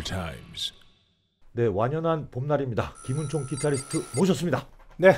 Times. 네, 완연한 봄날입니다. 김은총 기타리스트 모셨습니다. 네,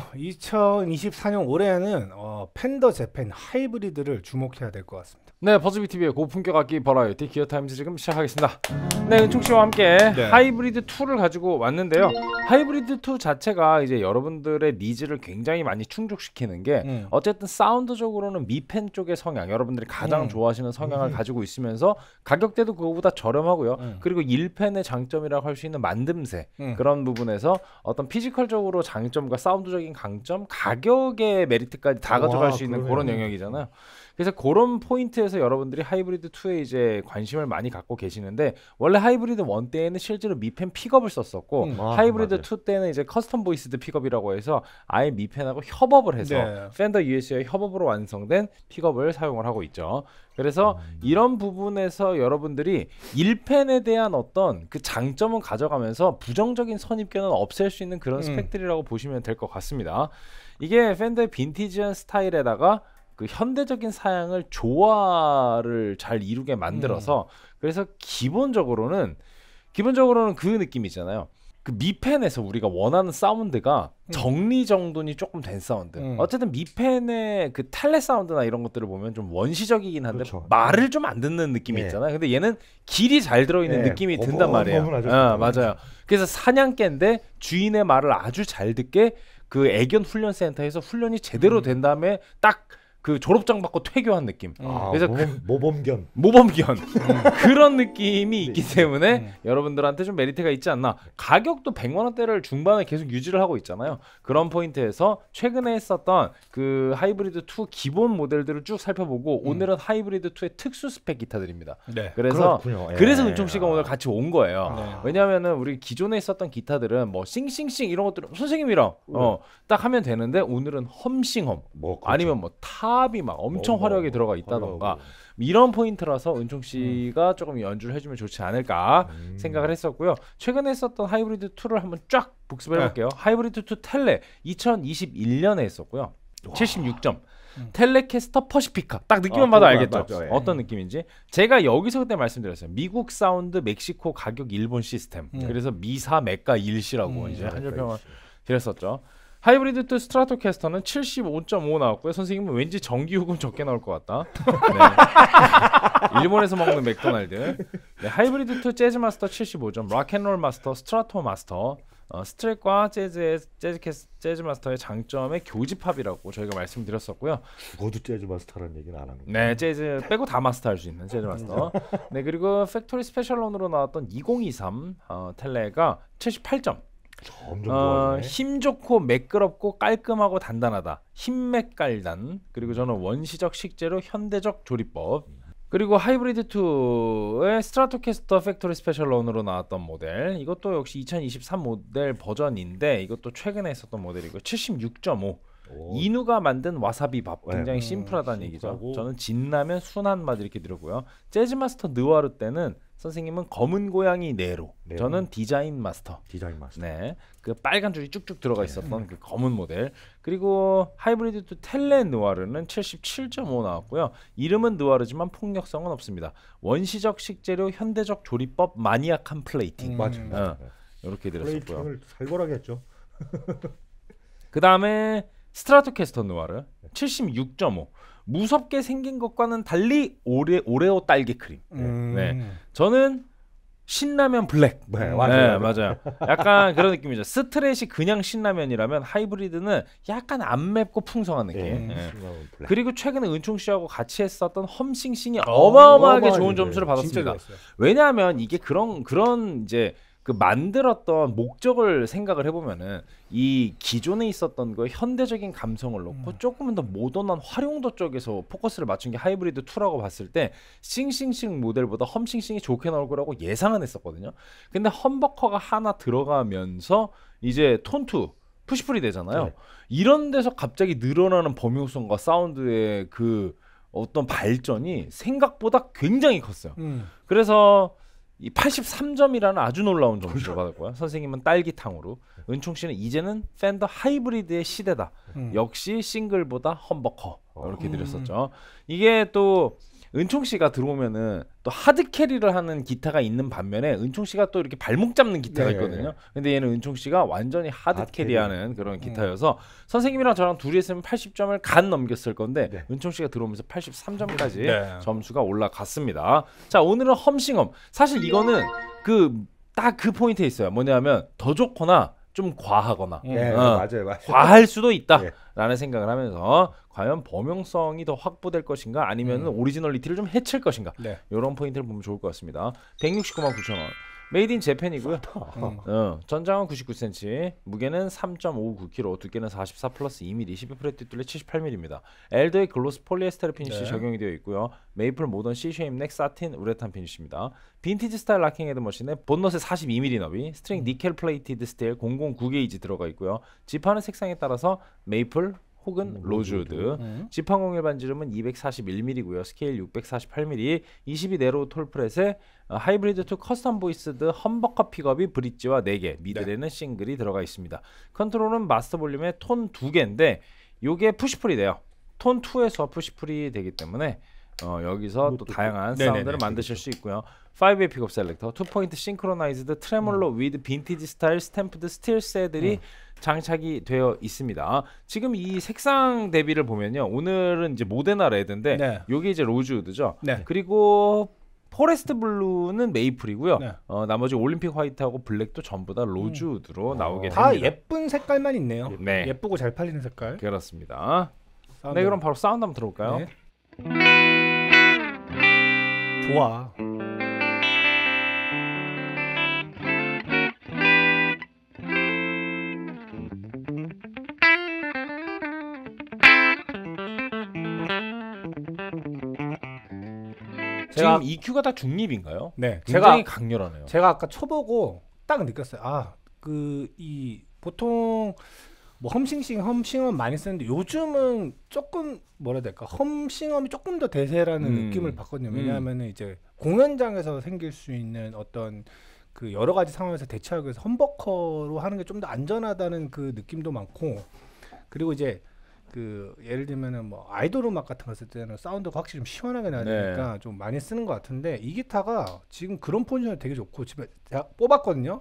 2024년 올해는 펜더 재팬 하이브리드를 주목해야 될 것 같습니다. 네, 버즈비TV의 고품격 악기 버라이어티 기어타임즈 지금 시작하겠습니다. 네, 은총씨와 함께 네. 하이브리드 2를 가지고 왔는데요. 하이브리드 2 자체가 이제 여러분들의 니즈를 굉장히 많이 충족시키는 게 어쨌든 사운드적으로는 미펜 쪽의 성향, 여러분들이 가장 좋아하시는 성향을 가지고 있으면서 가격대도 그거보다 저렴하고요. 그리고 1펜의 장점이라고 할 수 있는 만듦새 그런 부분에서 어떤 피지컬적으로 장점과 사운드적인 강점, 가격의 메리트까지 다 가져갈 수 있는 그런 영역이잖아요. 그래서 그런 포인트에서 여러분들이 하이브리드 2에 이제 관심을 많이 갖고 계시는데, 원래 하이브리드 1 때에는 실제로 미펜 픽업을 썼었고 하이브리드 맞아요. 2 때는 이제 커스텀 보이스드 픽업이라고 해서 아예 미펜하고 협업을 해서 네. 펜더 US의 협업으로 완성된 픽업을 사용을 하고 있죠. 그래서 이런 부분에서 여러분들이 1펜에 대한 어떤 그 장점은 가져가면서 부정적인 선입견은 없앨 수 있는 그런 스펙들이라고 보시면 될 것 같습니다. 이게 펜더의 빈티지한 스타일에다가 그 현대적인 사양을 조화를 잘 이루게 만들어서 그래서 기본적으로는 그 느낌 있잖아요. 그 미펜에서 우리가 원하는 사운드가 정리정돈이 조금 된 사운드. 어쨌든 미펜의 그 텔레 사운드나 이런 것들을 보면 좀 원시적이긴 한데 그렇죠. 말을 좀 안 듣는 느낌이 네. 있잖아요. 근데 얘는 길이 잘 들어있는 네. 느낌이 든단 말이에요. 맞아요. 그래서 사냥개인데 주인의 말을 아주 잘 듣게 그 애견 훈련 센터에서 훈련이 제대로 된 다음에 딱 그 졸업장 받고 퇴교한 느낌. 그래서 모범견 그런 느낌이 있기 때문에 여러분들한테 좀 메리트가 있지 않나. 가격도 100만 원대를 중반에 계속 유지를 하고 있잖아요. 그런 포인트에서 최근에 했었던 그 하이브리드 2 기본 모델들을 쭉 살펴보고 오늘은 하이브리드 2의 특수 스펙 기타들입니다. 네. 그래서 그렇군요. 예. 그래서 은총 씨가 오늘 같이 온 거예요. 네. 왜냐하면은 우리 기존에 있었던 기타들은 뭐 싱싱싱 이런 것들은 선생님이랑 딱 하면 되는데, 오늘은 험싱험 뭐 그렇죠. 아니면 뭐 탑이 막 엄청 화려하게 들어가 있다던가 이런 포인트라서 은총 씨가 조금 연주를 해주면 좋지 않을까 생각을 했었고요. 최근에 했었던 하이브리드 2를 한번 쫙 복습해 볼게요. 하이브리드 2 텔레 2021년에 했었고요. 76점. 텔레캐스터 퍼시피카. 딱 느낌만 봐도 알겠죠. 맞죠, 예. 어떤 느낌인지. 제가 여기서 그때 말씀드렸어요. 미국 사운드, 멕시코 가격, 일본 시스템. 그래서 미사 메가 일시라고 이제 한줄평을 드렸었죠. 하이브리드 2 스트라토캐스터는 75.5 나왔고요. 선생님은 왠지 전기요금 적게 나올 것 같다. 네. 일본에서 먹는 맥도날드. 네, 하이브리드 2 재즈 마스터 75점, 락앤롤 마스터, 스트라토 마스터. 스트랩과 재즈 마스터의 장점의 교집합이라고 저희가 말씀드렸었고요. 죽어도 재즈 마스터라는 얘기는 안 하는 거예요. 네, 재즈 빼고 다 마스터할 수 있는 재즈 마스터. 네, 그리고 팩토리 스페셜론으로 나왔던 2023 텔레가 78점. 점점 좋아지네. 힘 좋고 매끄럽고 깔끔하고 단단하다. 힘맥 깔단. 그리고 저는 원시적 식재료 현대적 조리법. 그리고 하이브리드 2의 스트라토캐스터 팩토리 스페셜론으로 나왔던 모델, 이것도 역시 2023 모델 버전인데 이것도 최근에 있었던 모델이고 76.5. 이누가 만든 와사비 밥, 굉장히 심플하다는 얘기죠. 심플하고. 저는 진라면 순한 맛 이렇게 드렸고요. 재즈 마스터 느와르 때는 선생님은 검은 고양이 네로, 저는 디자인 마스터. 디자인 마스터. 네, 그 빨간 줄이 쭉쭉 들어가 있었던 그 검은 모델. 그리고 하이브리드 2 텔레 느와르는 77.5 나왔고요. 이름은 느와르지만 폭력성은 없습니다. 원시적 식재료, 현대적 조리법, 마니악한 플레이팅. 맞아요. 이렇게 드렸었고요. 플레이팅을 살벌하게 했죠. 그 다음에 스트라토캐스터 느와르 76.5. 무섭게 생긴 것과는 달리 오레오 딸기 크림. 네, 저는 신라면 블랙. 네, 맞아요. 약간 그런 느낌이죠. 스트레이시 그냥 신라면이라면 하이브리드는 약간 안 맵고 풍성한 느낌. 그리고 최근에 은총 씨하고 같이 했었던 험싱싱이 어마어마하게 좋은 점수를 받았습니다. 왜냐하면 이게 그런 이제 그 만들었던 목적을 생각을 해보면은 이 기존에 있었던 그 현대적인 감성을 놓고 조금은 더 모던한 활용도 쪽에서 포커스를 맞춘 게 하이브리드 2라고 봤을 때 싱싱싱 모델보다 험싱싱이 좋게 나올 거라고 예상은 했었거든요. 근데 험버커가 하나 들어가면서 이제 톤2 푸시풀이 되잖아요. 이런 데서 갑자기 늘어나는 범용성과 사운드의 그 어떤 발전이 생각보다 굉장히 컸어요. 그래서 이 83점이라는 아주 놀라운 점수를 받았고요. 선생님은 딸기탕으로, 은총 씨는 이제는 팬더 하이브리드의 시대다. 역시 싱글보다 험버커 이렇게 드렸었죠. 이게 또 은총 씨가 들어오면은 또 하드 캐리를 하는 기타가 있는 반면에 은총 씨가 또 이렇게 발목 잡는 기타가 네. 있거든요. 근데 얘는 은총 씨가 완전히 하드 하드 캐리하는 그런 기타여서 선생님이랑 저랑 둘이 했으면 80점을 간 넘겼을 건데 네. 은총 씨가 들어오면서 83점까지 네. 점수가 올라갔습니다. 자, 오늘은 험싱엄. 사실 이거는 딱 그 포인트에 있어요. 뭐냐면 더 좋거나 좀 과하거나 네, 어. 맞아요. 과할 수도 네. 있다라는 생각을 하면서 과연 범용성이 더 확보될 것인가 아니면 오리지널리티를 좀 해칠 것인가 네. 이런 포인트를 보면 좋을 것 같습니다. 169만 9천 원. 메이드 인 재팬이고요. 전장은 99cm, 무게는 3.59kg, 두께는 44 플러스 2mm, 12프렛 뒷둘레 78mm입니다. 엘더의 글로스 폴리에스테르 피니시 네. 적용이 되어 있고요. 메이플 모던 C쉐임 넥 사틴 우레탄 피니시입니다. 빈티지 스타일 락킹 헤드 머신에 본넛에 42mm 너비, 스트링 니켈 플레이티드 스테일 009게이지 들어가 있고요. 지판은 색상에 따라서 메이플 혹은 로즈우드. 지판공 일반 지름은 241mm고요. 스케일 648mm, 22 네로우 톨프렛에 하이브리드 투 커스텀 보이스드 험버커 픽업이 브릿지와 4개, 미들에는 싱글이 들어가 있습니다. 컨트롤은 마스터 볼륨의 톤 2개인데 요게 푸시풀이 돼요. 톤 2에서 푸시풀이 되기 때문에 여기서 또 다양한 사운드를 만드실 수 있고요. 5웨이 픽업 셀렉터, 2포인트 싱크로나이즈드 트레몰로 위드 빈티지 스타일 스탬프드 스틸 셀들이 장착이 되어 있습니다. 지금 이 색상 대비를 보면요. 오늘은 이제 모데나 레드인데 네. 요게 이제 로즈우드죠. 네. 그리고 포레스트 블루는 메이플이고요. 네. 나머지 올림픽 화이트하고 블랙도 전부 다 로즈우드로 나오게 다 됩니다. 예쁜 색깔만 있네요. 네. 예쁘고 잘 팔리는 색깔. 그렇습니다. 사운드. 네, 그럼 바로 사운드 한번 들어볼까요? 네. 좋아. 지금 EQ가 다 중립인가요? 네, 굉장히 강렬하네요. 제가 아까 쳐보고 딱 느꼈어요. 이 보통 뭐 험싱엄 많이 쓰는데 요즘은 조금 뭐라 해야 될까, 험싱엄이 조금 더 대세라는 느낌을 받거든요. 왜냐하면은 이제 공연장에서 생길 수 있는 어떤 그 여러 가지 상황에서 대처하기 위해서 험버커로 하는 게 좀 더 안전하다는 그 느낌도 많고, 그리고 이제 그 예를 들면은 뭐 아이돌 음악 같은 거 쓸 때는 사운드가 확실히 좀 시원하게 나야 되니까 좀 많이 쓰는 것 같은데, 이 기타가 지금 그런 포지션이 되게 좋고, 집에 제가 뽑았거든요.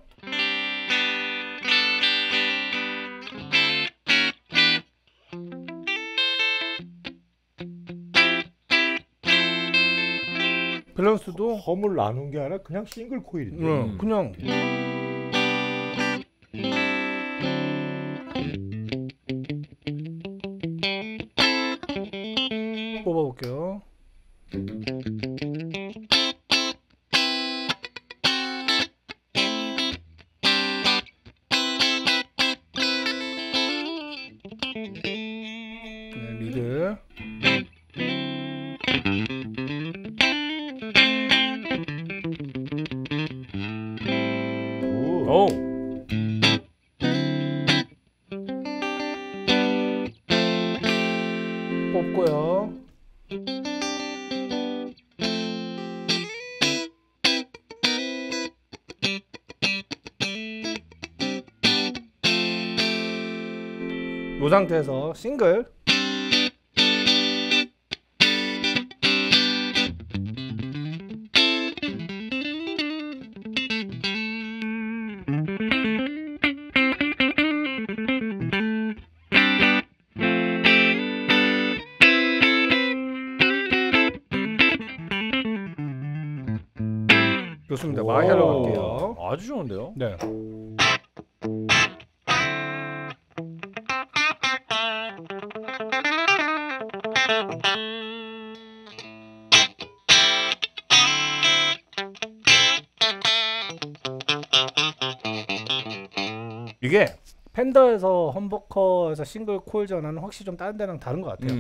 밸런스도 험을 나눈 게 아니라 그냥 싱글 코일인데. 그냥 뽑아볼게요. 네, 리드. 오. 뽑고요. 이 상태에서 싱글. 좋습니다. 마샬로 갈게요. 아주 좋은데요? 네. 이게 팬더에서 험버커에서 싱글 코일 전환은 확실히 좀 다른 데랑 다른 것 같아요.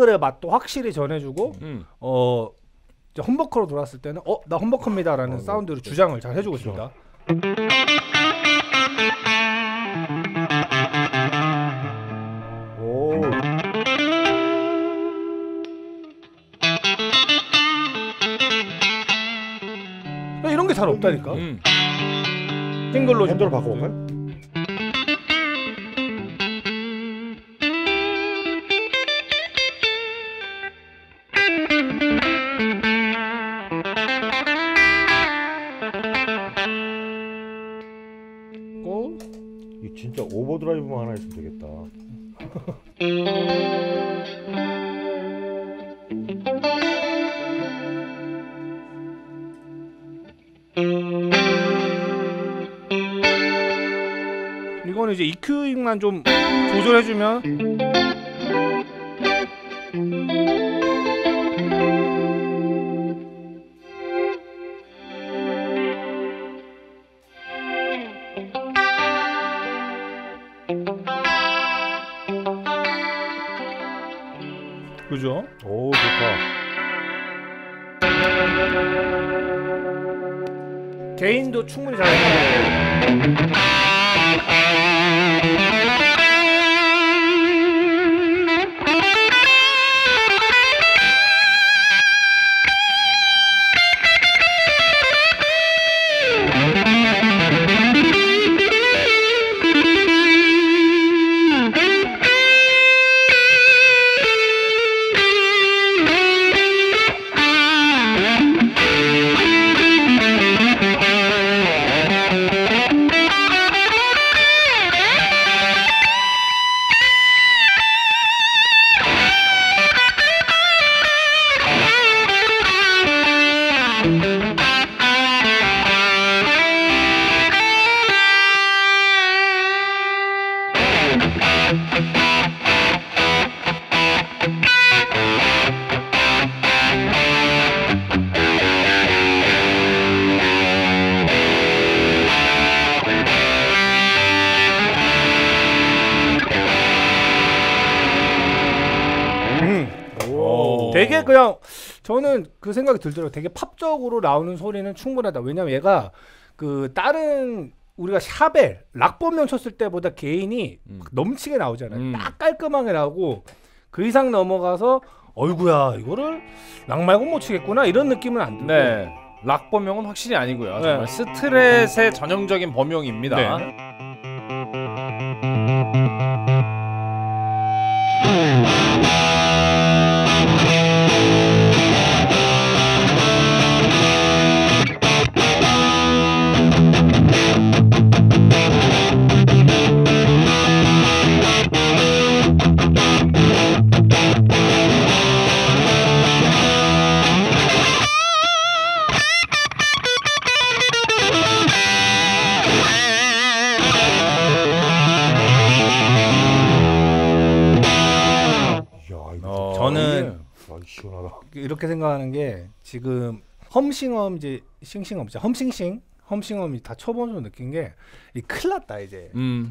앵글의 맛도 확실히 전해주고 이제 험버커로 돌아왔을 때는 나 험버커입니다라는 사운드로 주장을 잘 해주고 있습니다. 오. 이런 게 잘 없다니까. 싱글로 핸들로 바꿔볼까요? 이 진짜 오버드라이브만 하나 있으면 되겠다. 이거는 이제 EQ잉만 좀 조절해주면 그죠? 오 좋다. 개인도 충분히 잘해요. 되게 그냥 저는 그 생각이 들더라고요. 되게 팝적으로 나오는 소리는 충분하다. 왜냐면 얘가 그 다른 우리가 샤벨 락범명 쳤을 때보다 개인이 넘치게 나오잖아요. 딱 깔끔하게 나오고 그 이상 넘어가서 어이구야 이거를 락 말고 못 치겠구나 이런 느낌은 안 들고. 네. 락 범용은 확실히 아니고요. 정말 스트렛의 전형적인 범용입니다. 네. 저는 시원하다. 이렇게 생각하는 게 지금 험싱엄 이제 싱싱엄 험싱엄이 다 쳐보면서 느낀 게 이 큰일 났다 이제.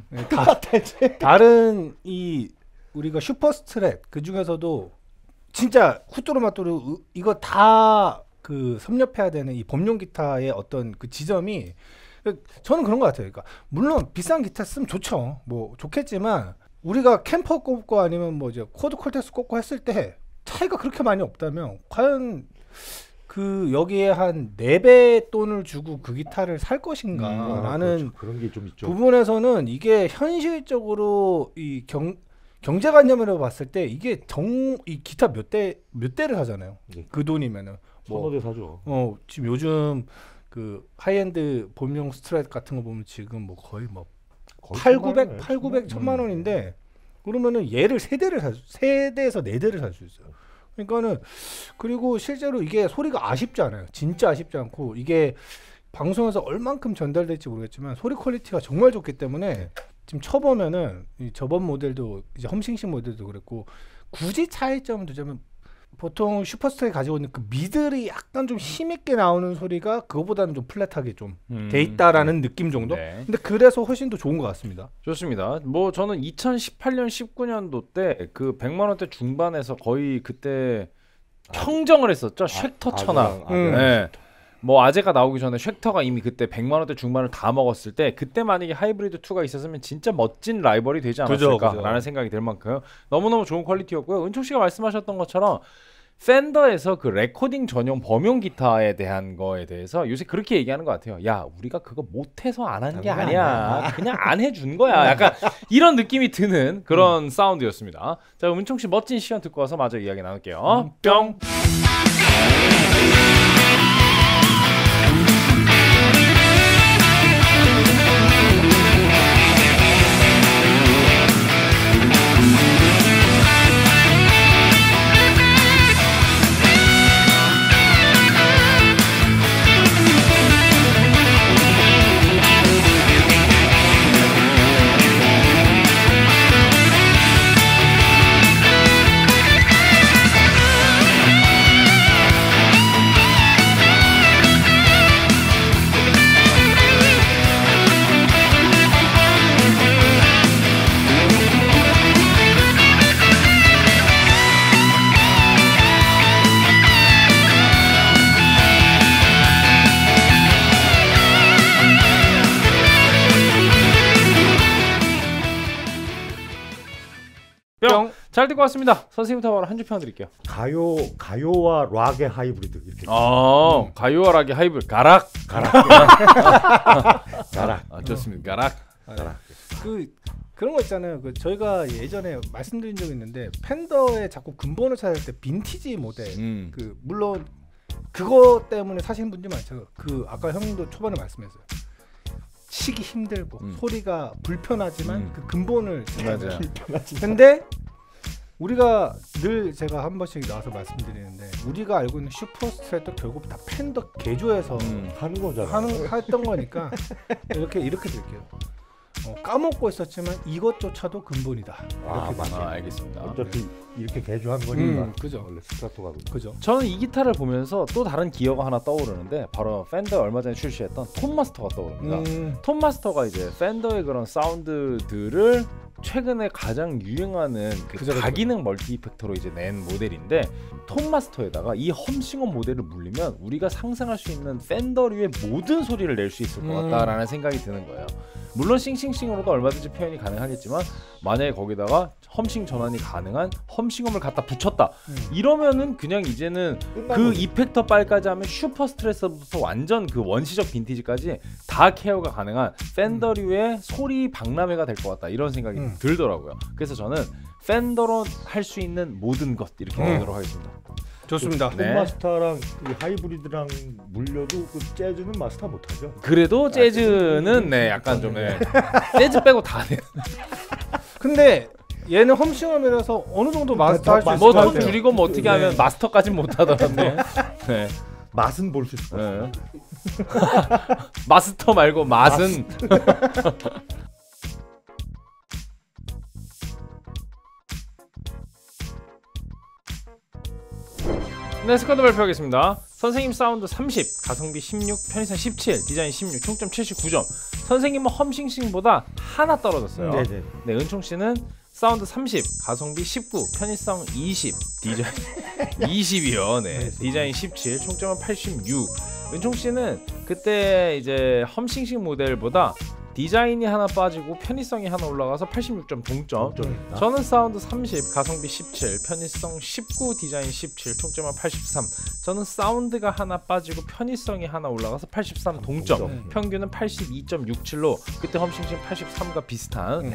다른 이 우리가 슈퍼 스트랩 그 중에서도 진짜 후뚜루마뚜루 이거 다 그 섭렵해야 되는 이 범용 기타의 어떤 그 지점이 저는 그런 것 같아요. 그러니까 물론 비싼 기타 쓰면 좋죠. 뭐 좋겠지만 우리가 캠퍼 꼽고 아니면 뭐 이제 코드 콜텍스 꼽고 했을 때 차이가 그렇게 많이 없다면 과연 그 여기에 한 4배 돈을 주고 그 기타를 살 것인가 라는 그렇죠. 그런 게 좀 있죠. 부분에서는 이게 현실적으로 이 경제관념으로 봤을 때 이게 이 기타 몇 대를 사잖아요. 네. 그 돈이면은 뭐 1,000대 사죠. 지금 요즘 그 하이엔드 범용 스트랩 같은 거 보면 지금 뭐 거의 뭐 8,900, 1,000만 원인데 그러면은 얘를 3대에서 4대를 살 수 있어요. 그러니까는 그리고 실제로 이게 소리가 아쉽지 않아요. 진짜 아쉽지 않고 이게 방송에서 얼만큼 전달될지 모르겠지만 소리 퀄리티가 정말 좋기 때문에 지금 쳐보면은 이 저번 모델도 이제 험싱싱 모델도 그랬고 굳이 차이점을 두자면 보통 슈퍼스타에 가지고 있는 그 미들이 약간 좀 힘있게 나오는 소리가 그거보다는 좀 플랫하게 좀 돼 있다라는 느낌 정도. 네. 근데 그래서 훨씬 더 좋은 것 같습니다. 좋습니다. 뭐 저는 2018년 19년도 때 그 100만 원대 중반에서 거의 그때 평정을 했었죠. 쉑터 천하. 네. 뭐 아재가 나오기 전에 쉑터가 이미 그때 100만 원대 중반을 다 먹었을 때 그때 만약에 하이브리드 2가 있었으면 진짜 멋진 라이벌이 되지 않았을까라는 생각이 들 만큼 너무너무 좋은 퀄리티였고요. 은총 씨가 말씀하셨던 것처럼 팬더에서 그 레코딩 전용 범용 기타에 대한 거에 대해서 요새 그렇게 얘기하는 것 같아요. 야, 우리가 그거 못해서 안 한 게 아니야. 그냥 안 해준 거야. 약간 이런 느낌이 드는 그런 사운드였습니다. 자, 은총 씨 멋진 시연 듣고 와서 마저 이야기 나눌게요. 뿅. 뿅. 잘 듣고 왔습니다. 선생님부터 바로 한 줄 평 드릴게요. 가요와 락의 하이브리드 이렇게. 가요와 락의 하이브리드. 가락. 좋습니다. 가락. 그런 거 있잖아요. 그 저희가 예전에 말씀드린 적이 있는데 팬더에 자꾸 근본을 찾을 때 빈티지 모델. 그 물론 그거 때문에 사시는 분들이 많죠. 그 아까 형님도 초반에 말씀했어요. 치기 힘들고 소리가 불편하지만 그 근본을 맞아요. 근데 우리가 늘 제가 한 번씩 나와서 말씀드리는데 우리가 알고 있는 슈퍼스트레도 결국 다 팬더 개조해서 하는 거잖아. 했던 거니까 이렇게 드릴게요. 까먹고 있었지만 이것조차도 근본이다. 알겠습니다. 어차피 이렇게 개조한 거니까. 그죠. 원래 스트라토가 그죠. 저는 이 기타를 보면서 또 다른 기어가 하나 떠오르는데 바로 팬더 얼마 전에 출시했던 톤마스터가 떠오릅니다. 톤마스터가 이제 팬더의 그런 사운드들을 최근에 가장 유행하는 그 다기능 멀티 이펙터로 이제 낸 모델인데 톤마스터에다가 이 험싱어 모델을 물리면 우리가 상상할 수 있는 팬더류의 모든 소리를 낼 수 있을 것 같다라는 생각이 드는 거예요. 물론 싱싱싱으로도 얼마든지 표현이 가능하겠지만 만약에 거기다가 험싱 전환이 가능한 험싱엄을 갖다 붙였다 이러면은 그냥 이제는 그 이펙터 빨까지 하면 슈퍼 스트레서부터 완전 그 원시적 빈티지까지 다 케어가 가능한 팬더류의 소리 박람회가 될 것 같다 이런 생각이 들더라고요. 그래서 저는 팬더로 할 수 있는 모든 것 이렇게 보도록 하겠습니다. 좋습니다. 톤마스터랑 이 하이브리드랑 물려도 그 재즈는 마스터 못하죠. 그래도 재즈는 약간 좀 재즈 빼고 다 돼. 근데 얘는 험싱엄이라서 어느 정도 마스터 할 수 있을 것 같아요. 톤 줄이고 뭐 어떻게 하면 마스터까지는 못 하더라고요. 네. 맛은 볼 수 있을 것 같아요. 마스터 말고 맛은. 네, 스쿼드 발표하겠습니다. 선생님 사운드 30, 가성비 16, 편의성 17, 디자인 16, 총점 79점. 선생님은 험싱싱보다 하나 떨어졌어요. 네네. 네, 은총 씨는 사운드 30, 가성비 19, 편의성 20, 디자인 20이요. 네, 디자인 17, 총점은 86. 은총 씨는 그때 이제 험싱싱 모델보다 디자인이 하나 빠지고 편의성이 하나 올라가서 86점 동점. 저는 사운드 30, 가성비 17, 편의성 19, 디자인 17, 총점은 83. 저는 사운드가 하나 빠지고 편의성이 하나 올라가서 83 동점. 평균은 82.67로 그때 험싱싱 83과 비슷한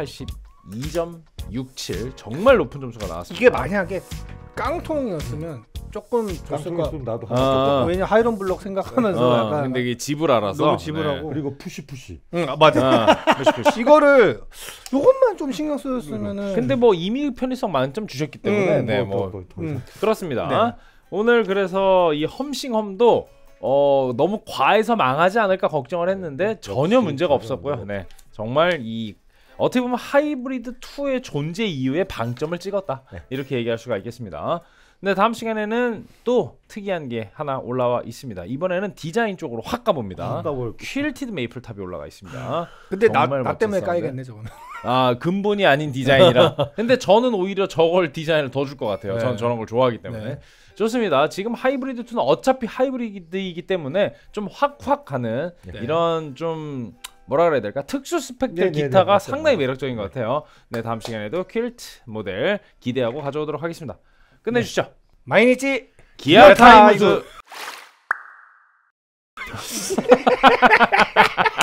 82.67 정말 높은 점수가 나왔습니다. 이게 만약에 깡통이었으면 조금 줬을까. 나도 왜냐 하이런 블록 생각하면서 약간 근데 이게 집을 알아서 너무 집을 하고 그리고 푸시. 맞아. 이거를 요것만 좀 신경 쓰였으면은. 근데 뭐 이미 편의성 만점 주셨기 때문에 그렇습니다. 네. 오늘 그래서 이 험싱험도 너무 과해서 망하지 않을까 걱정을 했는데 전혀 문제가 없었고요. 네, 정말 이 어떻게 보면 하이브리드 2의 존재 이후에 방점을 찍었다. 이렇게 얘기할 수가 있겠습니다. 네, 다음 시간에는 또 특이한 게 하나 올라와 있습니다. 이번에는 디자인 쪽으로 확 가봅니다. 퀼티드 메이플 탑이 올라가 있습니다. 근데 나 정말 때문에 멋진 까이겠네 저거는. 아, 근본이 아닌 디자인이라. 근데 저는 오히려 저걸 디자인을 더 줄 것 같아요. 네. 저는 저런 걸 좋아하기 때문에. 네. 좋습니다. 지금 하이브리드 2는 어차피 하이브리드이기 때문에 좀 확확 가는 네. 이런 좀 뭐라 그래야 될까? 특수 스펙들 네, 네, 기타가 네, 상당히 매력적인 것 같아요. 네, 다음 시간에도 퀼트 모델 기대하고 가져오도록 하겠습니다. 끝내주시죠. 마이니치 기아 타임즈.